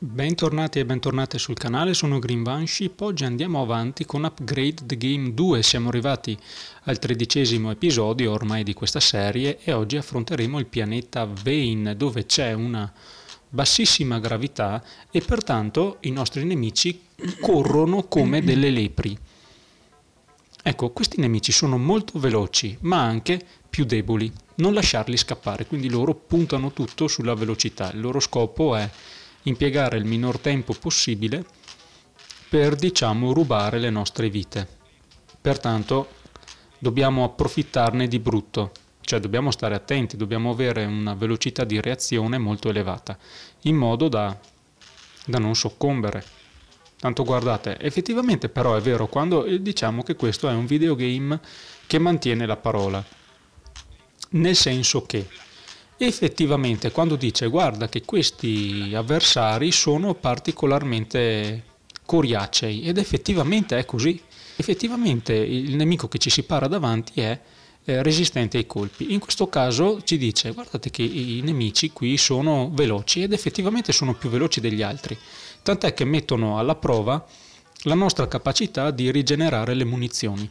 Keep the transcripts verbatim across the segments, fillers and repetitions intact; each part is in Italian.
Bentornati e bentornate sul canale, sono Greenvanship. Oggi andiamo avanti con Upgrade the Game due, siamo arrivati al tredicesimo episodio ormai di questa serie e oggi affronteremo il pianeta Vane, dove c'è una bassissima gravità e pertanto i nostri nemici corrono come delle lepri. Ecco, questi nemici sono molto veloci ma anche più deboli, non lasciarli scappare, quindi loro puntano tutto sulla velocità, il loro scopo è impiegare il minor tempo possibile per, diciamo, rubare le nostre vite. Pertanto dobbiamo approfittarne di brutto, cioè dobbiamo stare attenti, dobbiamo avere una velocità di reazione molto elevata, in modo da, da non soccombere. Tanto guardate, effettivamente però è vero quando diciamo che questo è un videogame che mantiene la parola, nel senso che effettivamente quando dice guarda che questi avversari sono particolarmente coriacei, ed effettivamente è così, effettivamente il nemico che ci si para davanti è eh, resistente ai colpi. In questo caso ci dice guardate che i nemici qui sono veloci, ed effettivamente sono più veloci degli altri, tant'è che mettono alla prova la nostra capacità di rigenerare le munizioni.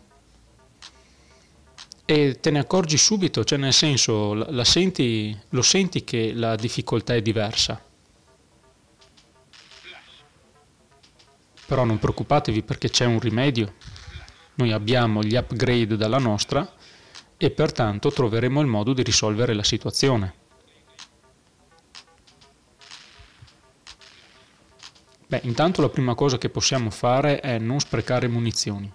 E te ne accorgi subito, cioè nel senso la senti, lo senti che la difficoltà è diversa. Però non preoccupatevi perché c'è un rimedio. Noi abbiamo gli upgrade dalla nostra e pertanto troveremo il modo di risolvere la situazione. Beh, intanto la prima cosa che possiamo fare è non sprecare munizioni.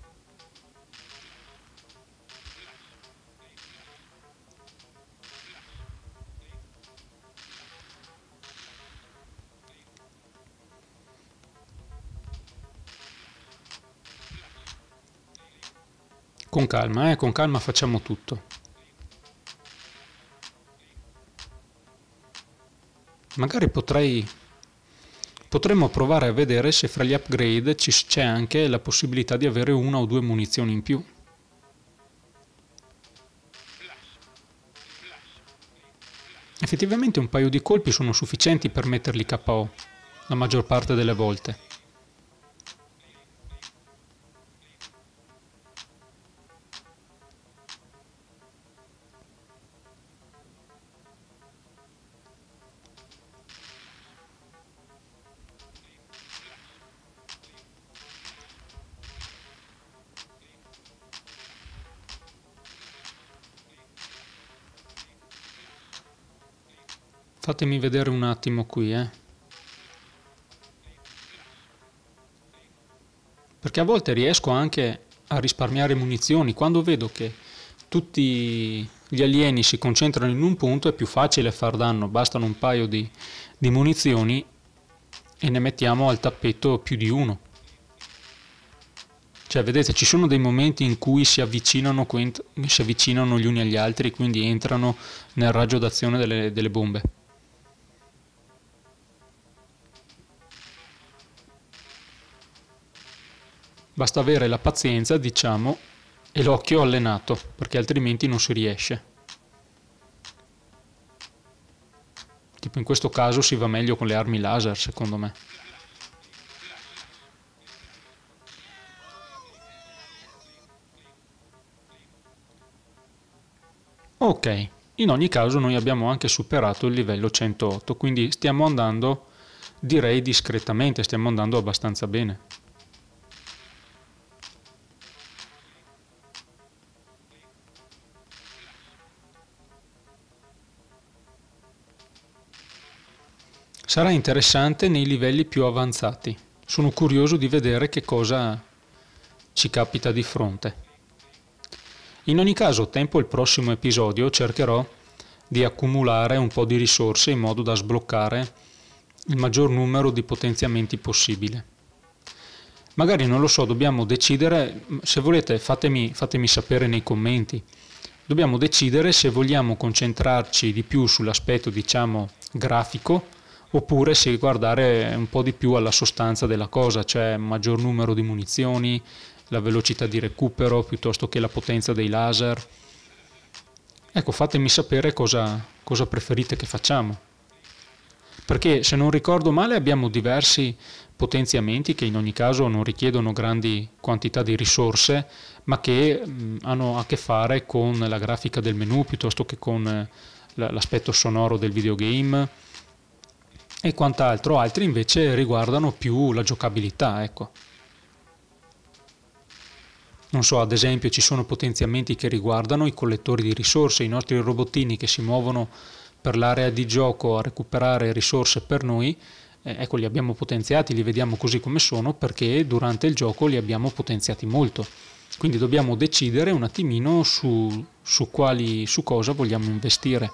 Con calma, eh, con calma facciamo tutto. Magari potrei, potremmo provare a vedere se fra gli upgrade c'è anche la possibilità di avere una o due munizioni in più. Effettivamente un paio di colpi sono sufficienti per metterli K O, la maggior parte delle volte. Fatemi vedere un attimo qui, eh. Perché a volte riesco anche a risparmiare munizioni. Quando vedo che tutti gli alieni si concentrano in un punto è più facile far danno, bastano un paio di, di munizioni e ne mettiamo al tappeto più di uno. Cioè vedete, ci sono dei momenti in cui si avvicinano, si avvicinano gli uni agli altri, quindi entrano nel raggio d'azione delle, delle bombe. Basta avere la pazienza, diciamo, e l'occhio allenato, perché altrimenti non si riesce. Tipo in questo caso si va meglio con le armi laser, secondo me. Ok, in ogni caso noi abbiamo anche superato il livello centootto, quindi stiamo andando, direi discretamente, stiamo andando abbastanza bene. Sarà interessante nei livelli più avanzati. Sono curioso di vedere che cosa ci capita di fronte. In ogni caso, tempo il prossimo episodio cercherò di accumulare un po' di risorse in modo da sbloccare il maggior numero di potenziamenti possibile. Magari non lo so, dobbiamo decidere, se volete fatemi, fatemi sapere nei commenti, dobbiamo decidere se vogliamo concentrarci di più sull'aspetto, diciamo, grafico, oppure se guardare un po' di più alla sostanza della cosa, cioè maggior numero di munizioni, la velocità di recupero piuttosto che la potenza dei laser. Ecco, fatemi sapere cosa, cosa preferite che facciamo. perché se non ricordo male abbiamo diversi potenziamenti che in ogni caso non richiedono grandi quantità di risorse, ma che mh, hanno a che fare con la grafica del menu piuttosto che con eh, l'aspetto sonoro del videogame e quant'altro. Altri invece riguardano più la giocabilità, ecco. Non so, ad esempio ci sono potenziamenti che riguardano i collettori di risorse, i nostri robottini che si muovono per l'area di gioco a recuperare risorse per noi, eh, ecco, li abbiamo potenziati, li vediamo così come sono perché durante il gioco li abbiamo potenziati molto. Quindi dobbiamo decidere un attimino su, su, quali, su cosa vogliamo investire.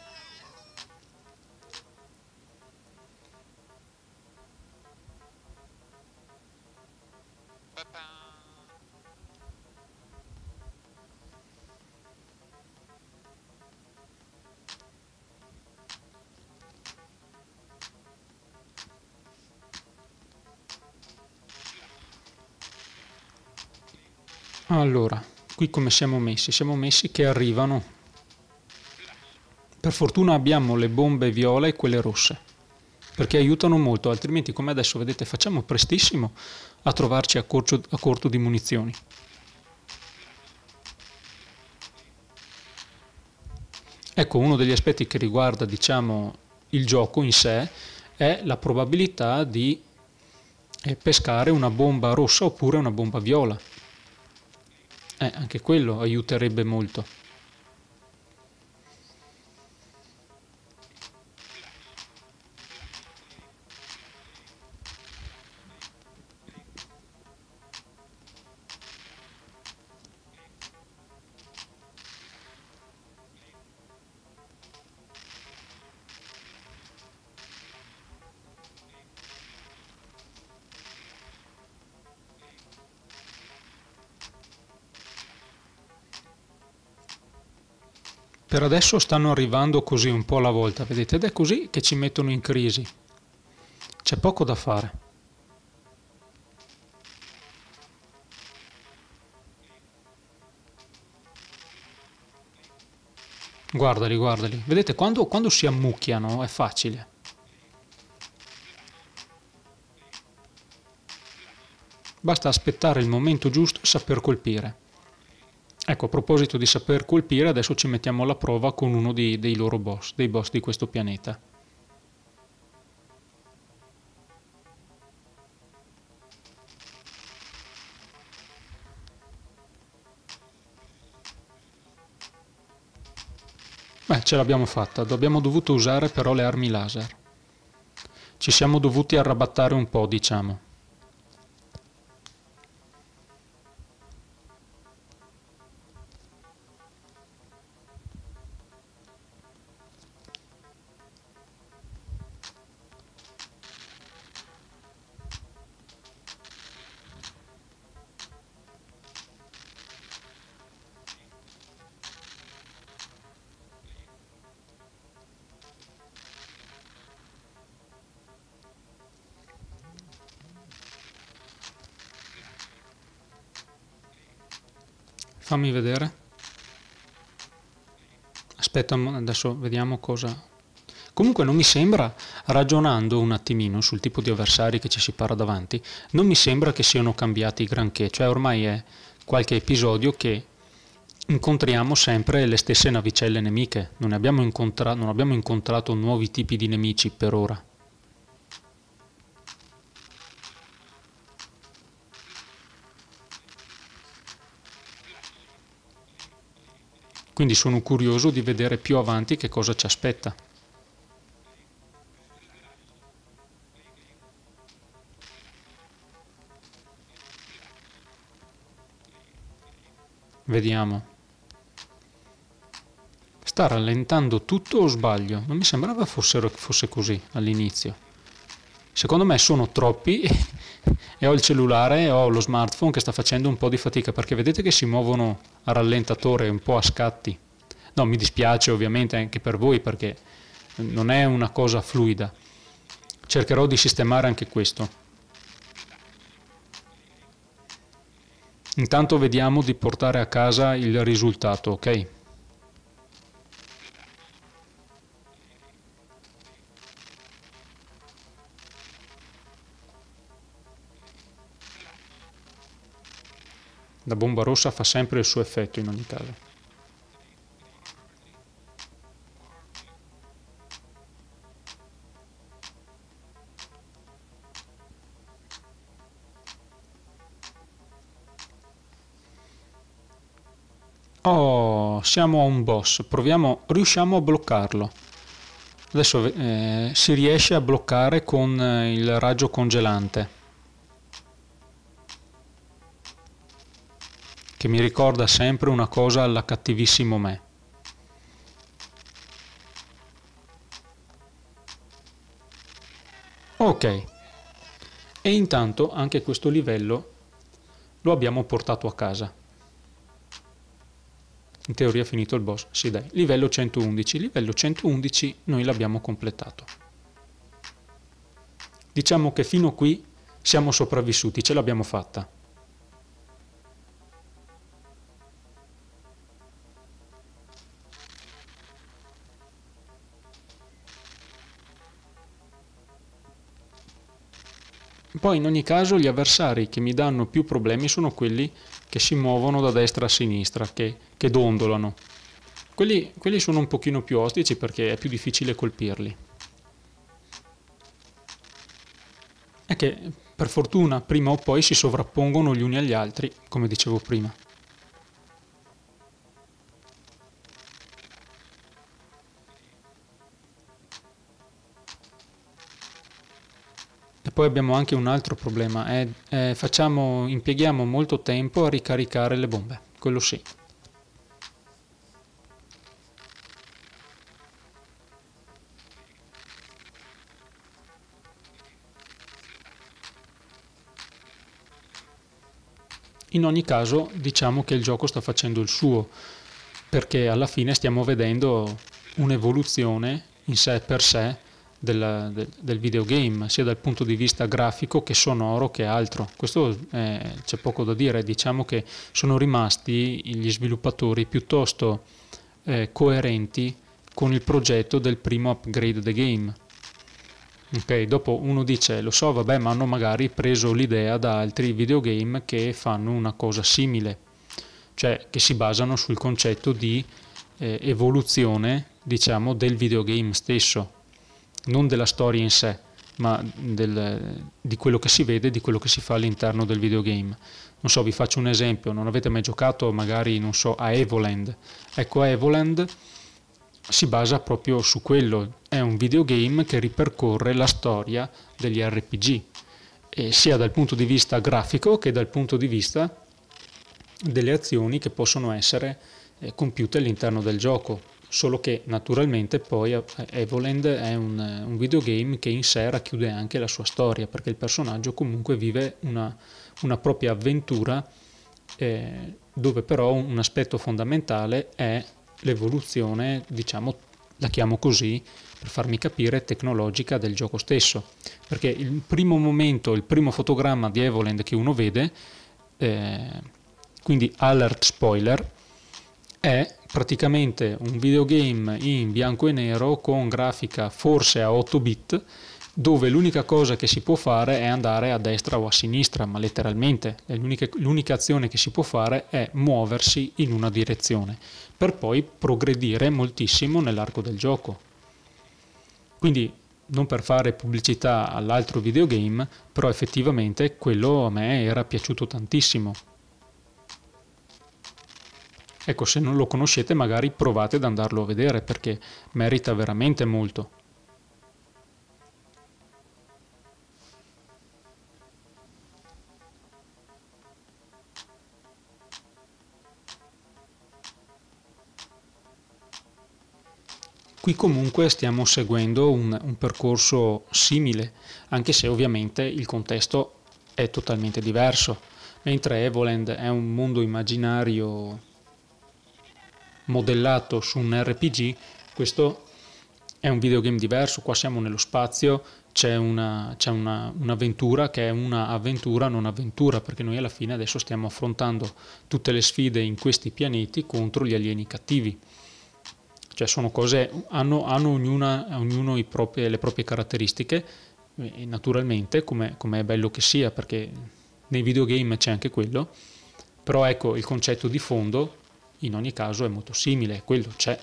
Allora, qui come siamo messi? Siamo messi che arrivano. Per fortuna abbiamo le bombe viola e quelle rosse, perché aiutano molto, altrimenti come adesso vedete facciamo prestissimo a trovarci a corto, a corto di munizioni. Ecco, uno degli aspetti che riguarda, diciamo, il gioco in sé è la probabilità di pescare una bomba rossa oppure una bomba viola. Eh, anche quello aiuterebbe molto. Per adesso stanno arrivando così un po' alla volta, vedete? Ed è così che ci mettono in crisi. C'è poco da fare. Guardali, guardali. Vedete, quando, quando si ammucchiano è facile. Basta aspettare il momento giusto e saper colpire. Ecco, a proposito di saper colpire, adesso ci mettiamo alla prova con uno di, dei loro boss, dei boss di questo pianeta. Beh, ce l'abbiamo fatta, abbiamo dovuto usare però le armi laser. Ci siamo dovuti arrabattare un po', diciamo. Fammi vedere. Aspetta, adesso vediamo cosa... Comunque non mi sembra, ragionando un attimino sul tipo di avversari che ci si para davanti, non mi sembra che siano cambiati granché, cioè ormai è qualche episodio che incontriamo sempre le stesse navicelle nemiche, non abbiamo, incontra- non abbiamo incontrato nuovi tipi di nemici per ora. Quindi sono curioso di vedere più avanti che cosa ci aspetta. Vediamo. Sta rallentando tutto o sbaglio? Non mi sembrava fossero, fosse così all'inizio. Secondo me sono troppi e ho il cellulare e ho lo smartphone che sta facendo un po' di fatica, perché vedete che si muovono a rallentatore, un po' a scatti. No, mi dispiace ovviamente anche per voi perché non è una cosa fluida. Cercherò di sistemare anche questo. Intanto vediamo di portare a casa il risultato, ok? La bomba rossa fa sempre il suo effetto in ogni caso. Oh, siamo a un boss, proviamo, riusciamo a bloccarlo. Adesso eh, si riesce a bloccare con eh, il raggio congelante, che mi ricorda sempre una cosa alla cattivissimo me. Ok, e intanto anche questo livello lo abbiamo portato a casa. In teoria è finito il boss, sì dai, livello centoundici, livello centoundici noi l'abbiamo completato. Diciamo che fino a qui siamo sopravvissuti, ce l'abbiamo fatta. Poi in ogni caso gli avversari che mi danno più problemi sono quelli che si muovono da destra a sinistra, che, che dondolano. Quelli, quelli sono un pochino più ostici perché è più difficile colpirli. È che per fortuna prima o poi si sovrappongono gli uni agli altri, come dicevo prima. E poi abbiamo anche un altro problema, è, è, facciamo, impieghiamo molto tempo a ricaricare le bombe, quello sì. In ogni caso diciamo che il gioco sta facendo il suo, perché alla fine stiamo vedendo un'evoluzione in sé per sé del, del, del videogame, sia dal punto di vista grafico che sonoro che altro. Questo eh, c'è poco da dire, diciamo che sono rimasti gli sviluppatori piuttosto eh, coerenti con il progetto del primo Upgrade the Game. Ok, dopo uno dice, lo so, vabbè, ma hanno magari preso l'idea da altri videogame che fanno una cosa simile, cioè che si basano sul concetto di eh, evoluzione, diciamo, del videogame stesso, non della storia in sé, ma del, di quello che si vede, di quello che si fa all'interno del videogame. Non so, vi faccio un esempio, non avete mai giocato magari, non so, a Evoland. Ecco, Evoland si basa proprio su quello, è un videogame che ripercorre la storia degli R P G, e sia dal punto di vista grafico che dal punto di vista delle azioni che possono essere eh, compiute all'interno del gioco, solo che naturalmente poi Evoland è un, un videogame che in sé racchiude anche la sua storia, perché il personaggio comunque vive una, una propria avventura eh, dove però un aspetto fondamentale è l'evoluzione, diciamo, la chiamo così per farmi capire, tecnologica del gioco stesso, perché il primo momento, il primo fotogramma di Evoland che uno vede, eh, quindi alert spoiler, è praticamente un videogame in bianco e nero con grafica forse a otto bit, dove l'unica cosa che si può fare è andare a destra o a sinistra, ma letteralmente l'unica azione che si può fare è muoversi in una direzione, per poi progredire moltissimo nell'arco del gioco. Quindi non per fare pubblicità all'altro videogame, però effettivamente quello a me era piaciuto tantissimo. Ecco, se non lo conoscete magari provate ad andarlo a vedere perché merita veramente molto. Qui comunque stiamo seguendo un, un percorso simile, anche se ovviamente il contesto è totalmente diverso. Mentre Evoland è un mondo immaginario modellato su un R P G, questo è un videogame diverso. Qua siamo nello spazio, c'è una, c'è una, un'avventura che è una avventura non avventura, perché noi alla fine adesso stiamo affrontando tutte le sfide in questi pianeti contro gli alieni cattivi. Cioè sono cose, hanno, hanno ognuna, ognuno i propri, le proprie caratteristiche, e naturalmente, come, come è bello che sia, perché nei videogame c'è anche quello, Però ecco, il concetto di fondo in ogni caso è molto simile, quello c'è.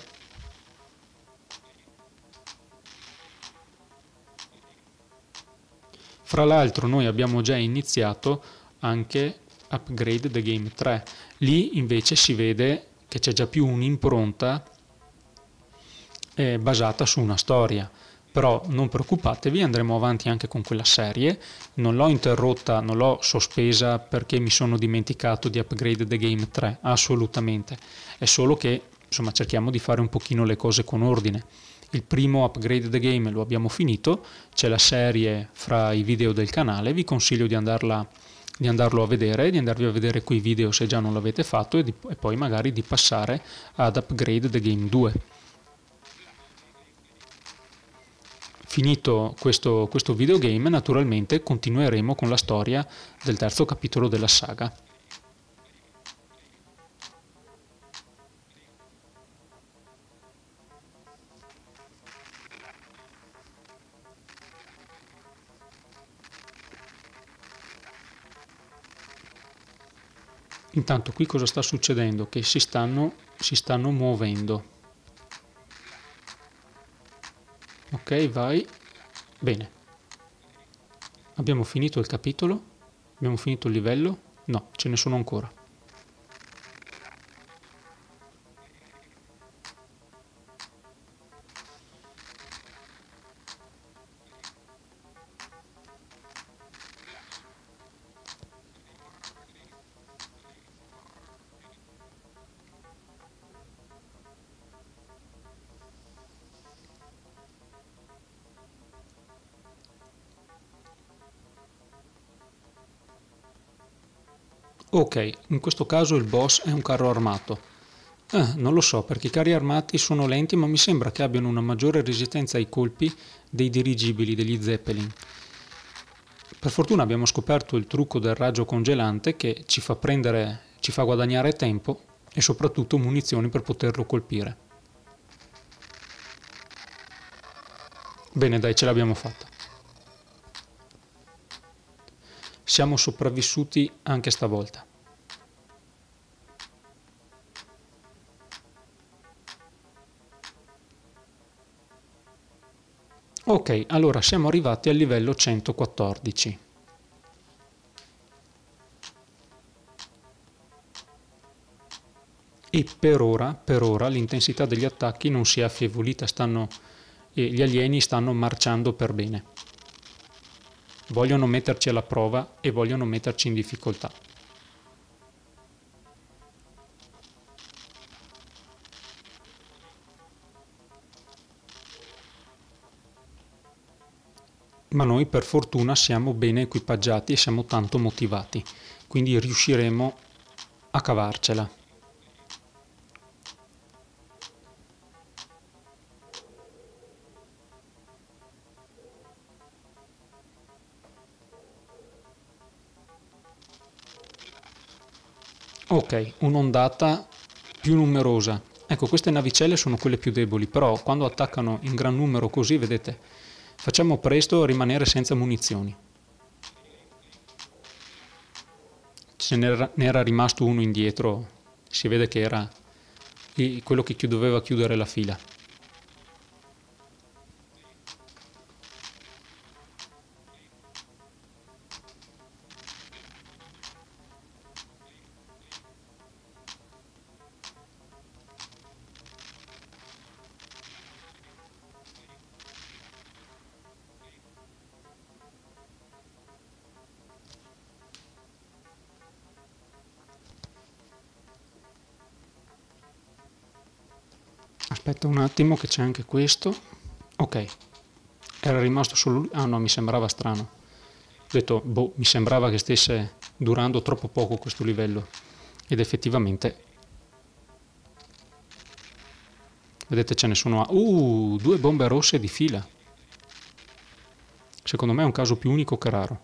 Fra l'altro noi abbiamo già iniziato anche Upgrade the Game tre, lì invece si vede che c'è già più un'impronta eh, basata su una storia, però non preoccupatevi, andremo avanti anche con quella serie, non l'ho interrotta, non l'ho sospesa perché mi sono dimenticato di Upgrade the Game tre, assolutamente, è solo che insomma cerchiamo di fare un pochino le cose con ordine. Il primo Upgrade the Game lo abbiamo finito, c'è la serie fra i video del canale, vi consiglio di, andarla, di andarlo a vedere, di andarvi a vedere quei video se già non l'avete fatto e, di, e poi magari di passare ad Upgrade the Game due. Finito questo, questo videogame, naturalmente continueremo con la storia del terzo capitolo della saga. Intanto qui cosa sta succedendo? Che si stanno, si stanno muovendo. Ok, vai. Bene. Abbiamo finito il capitolo? Abbiamo finito il livello? No, ce ne sono ancora. Ok, in questo caso il boss è un carro armato. Eh, non lo so, perché i carri armati sono lenti, ma mi sembra che abbiano una maggiore resistenza ai colpi dei dirigibili, degli Zeppelin. Per fortuna abbiamo scoperto il trucco del raggio congelante che ci fa prendere, ci fa guadagnare tempo e soprattutto munizioni per poterlo colpire. Bene, dai, ce l'abbiamo fatta. Siamo sopravvissuti anche stavolta. Ok, allora siamo arrivati al livello centoquattordici. E per ora, per ora l'intensità degli attacchi non si è affievolita, stanno, e gli alieni stanno marciando per bene. Vogliono metterci alla prova e vogliono metterci in difficoltà. Ma noi per fortuna siamo bene equipaggiati e siamo tanto motivati, quindi riusciremo a cavarcela. Ok, un'ondata più numerosa. Ecco, queste navicelle sono quelle più deboli, però quando attaccano in gran numero così, vedete, facciamo presto a rimanere senza munizioni. Ce n'era, ne era rimasto uno indietro, si vede che era quello che doveva chiudere la fila. Aspetta un attimo che c'è anche questo. Ok, era rimasto solo lui. Ah no, mi sembrava strano. Ho detto, boh, mi sembrava che stesse durando troppo poco questo livello. Ed effettivamente, vedete, ce ne sono... A... Uh, due bombe rosse di fila. Secondo me è un caso più unico che raro.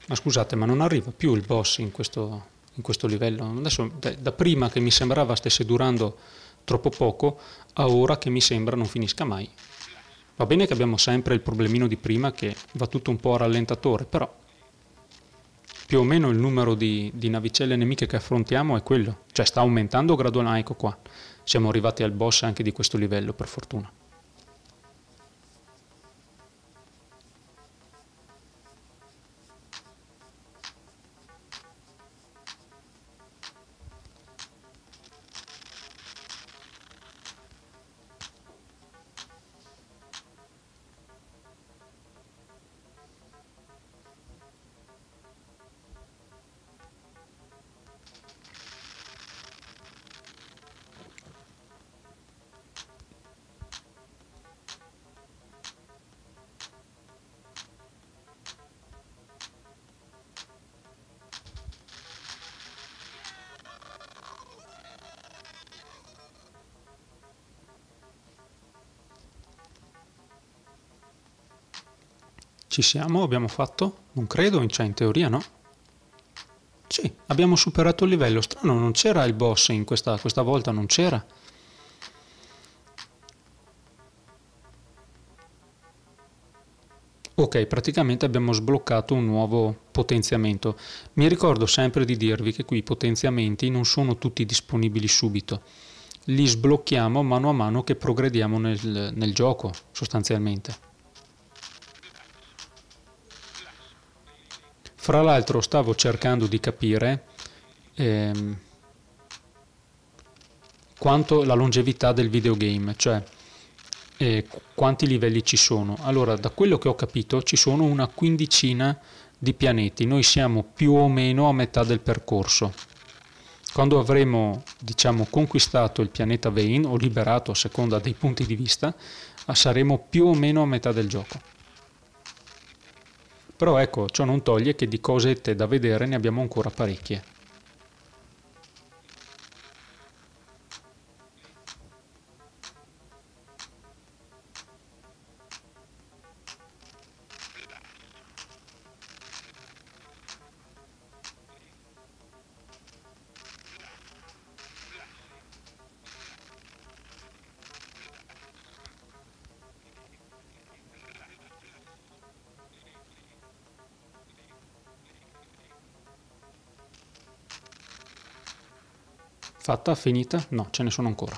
Ma scusate, ma non arriva più il boss in questo, in questo livello? Adesso, da, da prima che mi sembrava stesse durando troppo poco, a ora che mi sembra non finisca mai. Va bene che abbiamo sempre il problemino di prima che va tutto un po' a rallentatore, però più o meno il numero di, di navicelle nemiche che affrontiamo è quello. Cioè sta aumentando gradualmente, ecco qua. Siamo arrivati al boss anche di questo livello, per fortuna. Ci siamo? Abbiamo fatto? Non credo, cioè in teoria no. Sì, abbiamo superato il livello. Strano, non c'era il boss in questa, questa volta, non c'era. Ok, praticamente abbiamo sbloccato un nuovo potenziamento. Mi ricordo sempre di dirvi che qui i potenziamenti non sono tutti disponibili subito. Li sblocchiamo mano a mano che progrediamo nel, nel gioco, sostanzialmente. Fra l'altro stavo cercando di capire ehm, quanto la longevità del videogame, cioè eh, quanti livelli ci sono. Allora, da quello che ho capito ci sono una quindicina di pianeti, noi siamo più o meno a metà del percorso. Quando avremo, diciamo, conquistato il pianeta Vane o liberato a seconda dei punti di vista, saremo più o meno a metà del gioco. Però ecco, ciò non toglie che di cosette da vedere ne abbiamo ancora parecchie. Fatta? Finita? No, ce ne sono ancora.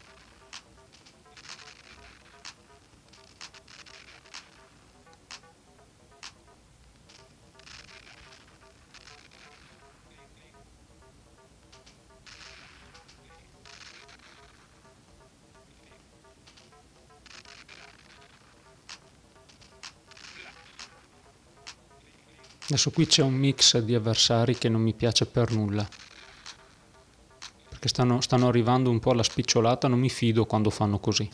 Adesso qui c'è un mix di avversari che non mi piace per nulla. Perché stanno, stanno arrivando un po' alla spicciolata, non mi fido quando fanno così.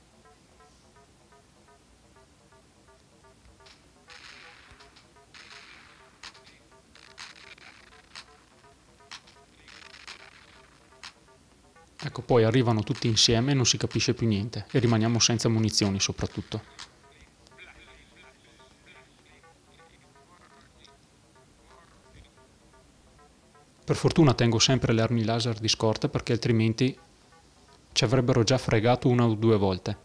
Ecco, poi arrivano tutti insieme e non si capisce più niente e rimaniamo senza munizioni soprattutto. Per fortuna tengo sempre le armi laser di scorta perché altrimenti ci avrebbero già fregato una o due volte.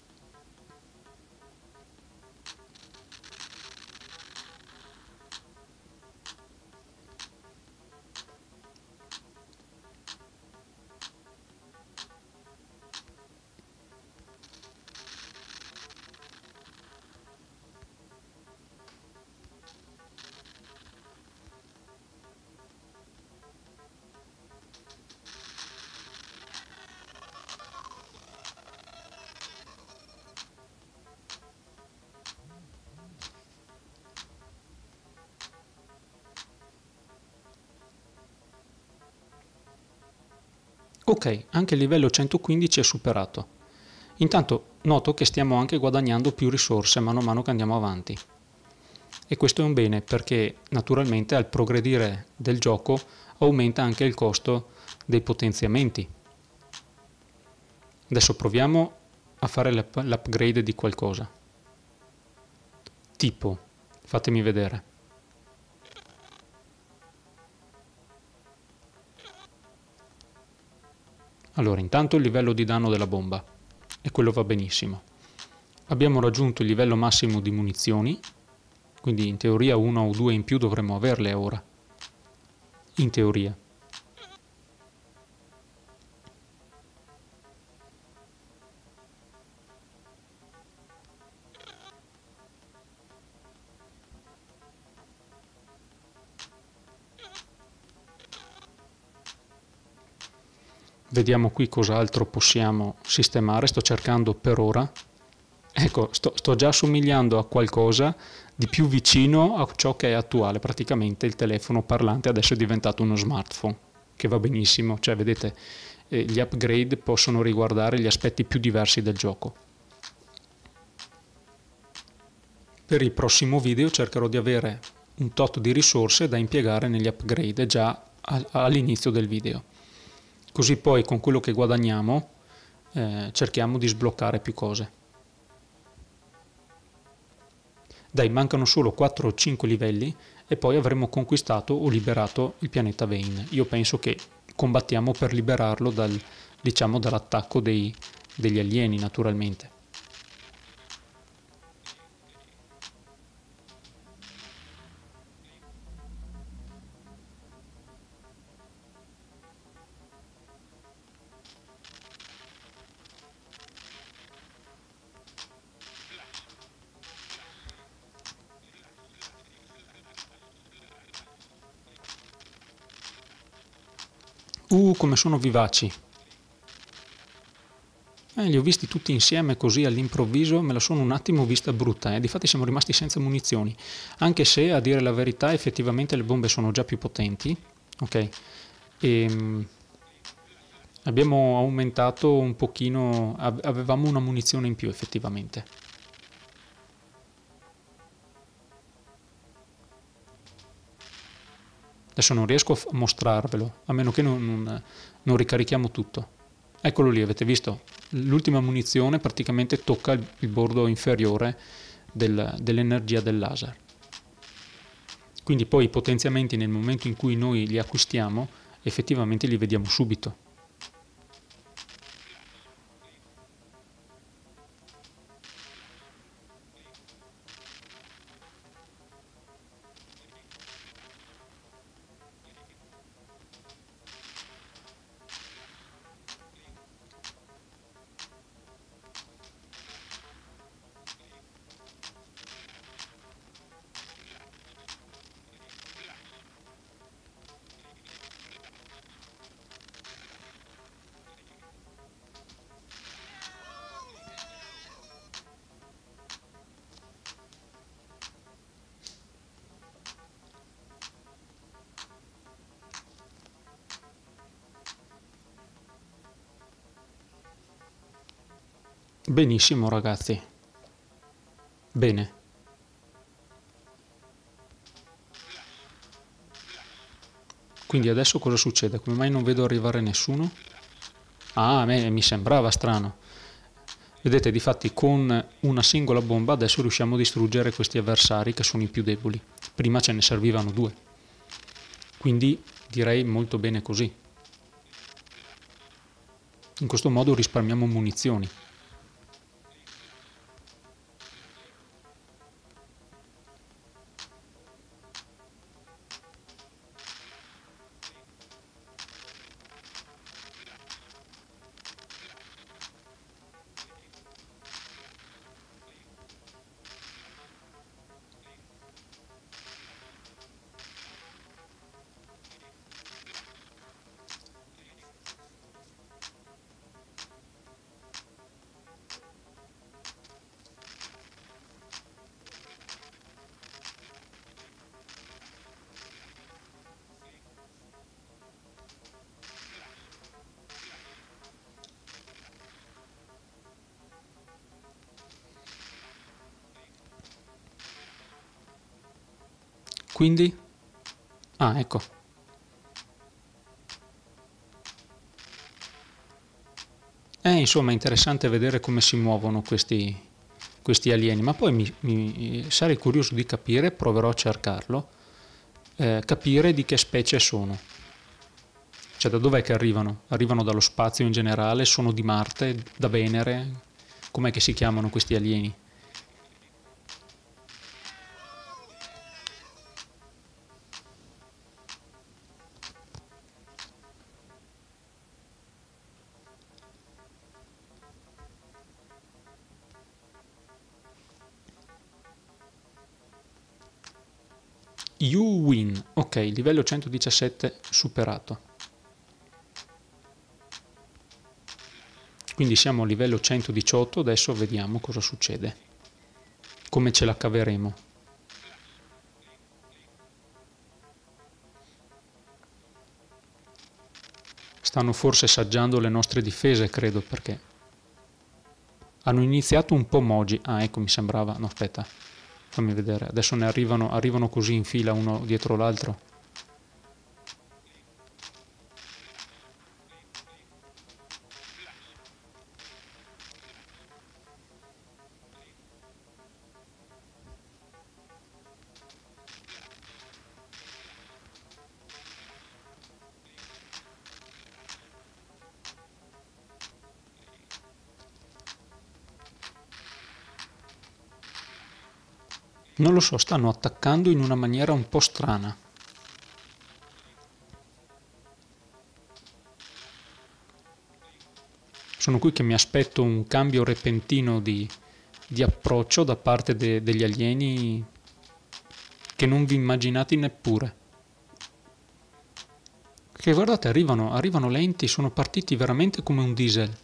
Ok, anche il livello centoquindici è superato. Intanto noto che stiamo anche guadagnando più risorse mano a mano che andiamo avanti. E questo è un bene perché naturalmente al progredire del gioco aumenta anche il costo dei potenziamenti. Adesso proviamo a fare l'upgrade di qualcosa. Tipo, fatemi vedere. Allora, intanto il livello di danno della bomba, e quello va benissimo. Abbiamo raggiunto il livello massimo di munizioni, quindi in teoria una o due in più dovremmo averle ora. In teoria. Vediamo qui cos'altro possiamo sistemare, sto cercando per ora. Ecco, sto, sto già assomigliando a qualcosa di più vicino a ciò che è attuale. Praticamente il telefono parlante adesso è diventato uno smartphone, che va benissimo. Cioè, vedete, eh, gli upgrade possono riguardare gli aspetti più diversi del gioco. Per il prossimo video cercherò di avere un tot di risorse da impiegare negli upgrade già all'inizio del video. Così poi con quello che guadagniamo eh, cerchiamo di sbloccare più cose. Dai, mancano solo quattro o cinque livelli e poi avremo conquistato o liberato il pianeta Vane. Io penso che combattiamo per liberarlo dal, diciamo, dall'attacco dei, degli alieni, naturalmente. Uh, come sono vivaci! Eh, li ho visti tutti insieme così all'improvviso, me la sono un attimo vista brutta, eh. Difatti siamo rimasti senza munizioni, anche se a dire la verità effettivamente le bombe sono già più potenti, ok? E, abbiamo aumentato un pochino, avevamo una munizione in più effettivamente. Adesso non riesco a mostrarvelo, a meno che non, non, non ricarichiamo tutto. Eccolo lì, avete visto? L'ultima munizione praticamente tocca il, il bordo inferiore del, dell'energia del laser. Quindi poi i potenziamenti nel momento in cui noi li acquistiamo, effettivamente li vediamo subito. Benissimo ragazzi, bene. Quindi adesso cosa succede? Come mai non vedo arrivare nessuno? Ah, a me mi sembrava strano. Vedete, difatti con una singola bomba adesso riusciamo a distruggere questi avversari che sono i più deboli. Prima ce ne servivano due. Quindi direi molto bene così. In questo modo risparmiamo munizioni. Quindi? Ah, ecco. È insomma interessante vedere come si muovono questi, questi alieni, ma poi mi, mi, sarei curioso di capire, proverò a cercarlo, eh, capire di che specie sono. Cioè, da dov'è che arrivano? Arrivano dallo spazio in generale? Sono di Marte? Da Venere? Com'è che si chiamano questi alieni? You win. Ok, livello centodiciassette superato. Quindi siamo a livello centodiciotto, adesso vediamo cosa succede. Come ce la caveremo. Stanno forse saggiando le nostre difese, credo, perché hanno iniziato un po' mogi. Ah, ecco, mi sembrava. No, aspetta. Fammi vedere, adesso ne arrivano, arrivano così in fila uno dietro l'altro. Non lo so, stanno attaccando in una maniera un po' strana. Sono qui che mi aspetto un cambio repentino di, di approccio da parte de, degli alieni che non vi immaginate neppure. Che guardate, arrivano, arrivano lenti, sono partiti veramente come un diesel.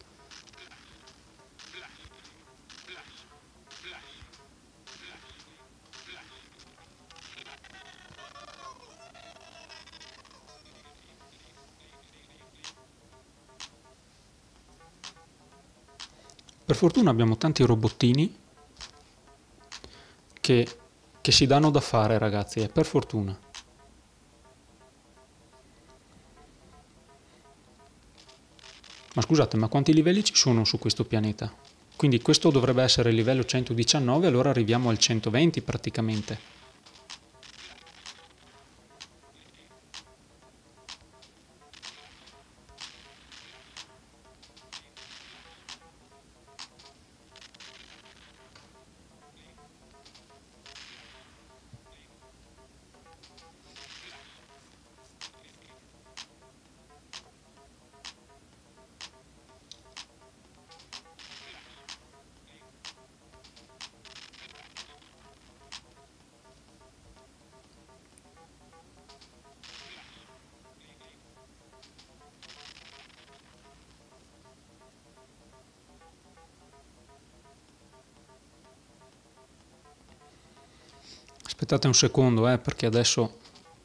Per fortuna abbiamo tanti robottini che, che si danno da fare, ragazzi, eh, per fortuna. Ma scusate, ma quanti livelli ci sono su questo pianeta? Quindi questo dovrebbe essere il livello centodiciannove, allora arriviamo al centoventi praticamente. Aspettate un secondo, eh, perché adesso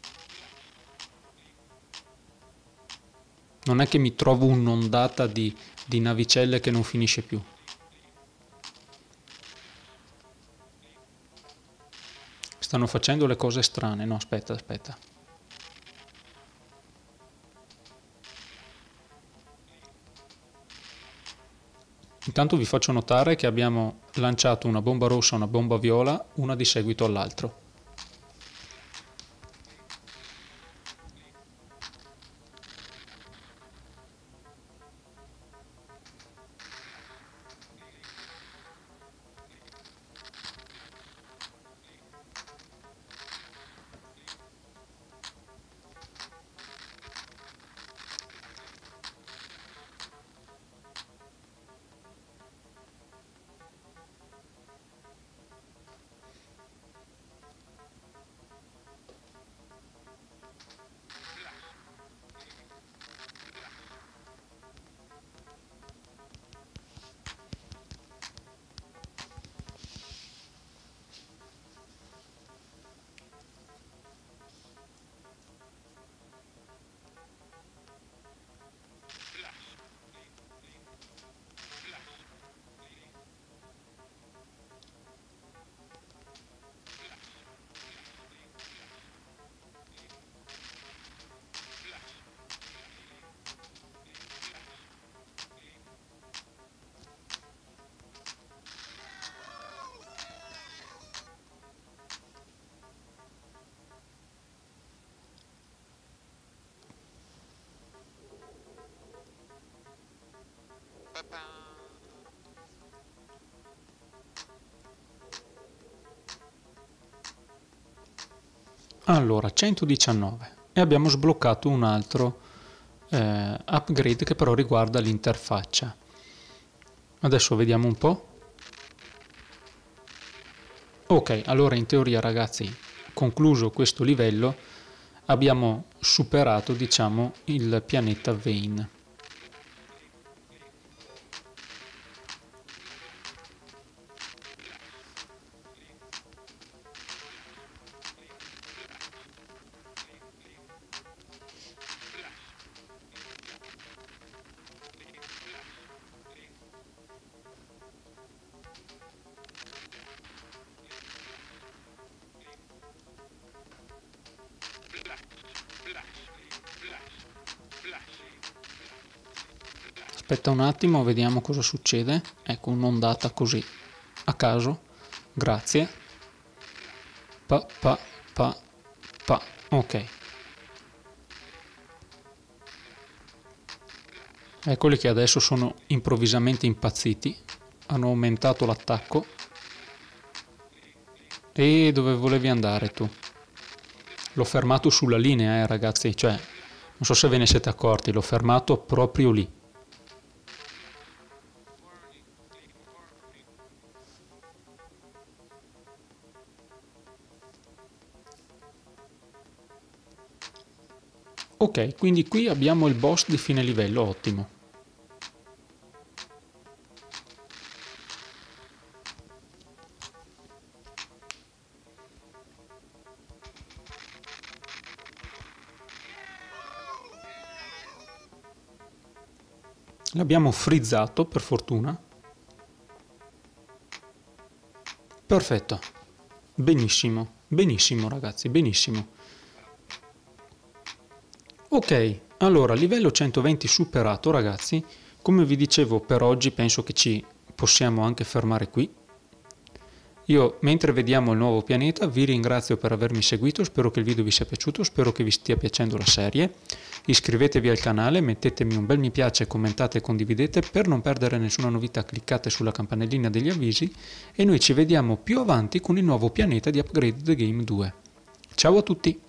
non è che mi trovo un'ondata di, di navicelle che non finisce più. Stanno facendo le cose strane. No, aspetta, aspetta. Intanto vi faccio notare che abbiamo lanciato una bomba rossa e una bomba viola, una di seguito all'altro. Allora, centodiciannove e abbiamo sbloccato un altro eh, upgrade che però riguarda l'interfaccia. Adesso vediamo un po'. Ok, allora in teoria ragazzi, concluso questo livello, abbiamo superato, diciamo, il pianeta Vane. Aspetta un attimo, vediamo cosa succede. Ecco, un'ondata così, a caso. Grazie. Pa, pa, pa, pa. Ok. Eccoli che adesso sono improvvisamente impazziti. Hanno aumentato l'attacco. E dove volevi andare tu? L'ho fermato sulla linea, eh ragazzi. Cioè, non so se ve ne siete accorti, l'ho fermato proprio lì. Ok, quindi qui abbiamo il boss di fine livello, ottimo. L'abbiamo frizzato, per fortuna. Perfetto. Benissimo, benissimo ragazzi, benissimo. Ok, allora livello centoventi superato ragazzi, come vi dicevo per oggi penso che ci possiamo anche fermare qui. Io mentre vediamo il nuovo pianeta vi ringrazio per avermi seguito, spero che il video vi sia piaciuto, spero che vi stia piacendo la serie. Iscrivetevi al canale, mettetemi un bel mi piace, commentate e condividete per non perdere nessuna novità, cliccate sulla campanellina degli avvisi e noi ci vediamo più avanti con il nuovo pianeta di Upgrade the Game due. Ciao a tutti!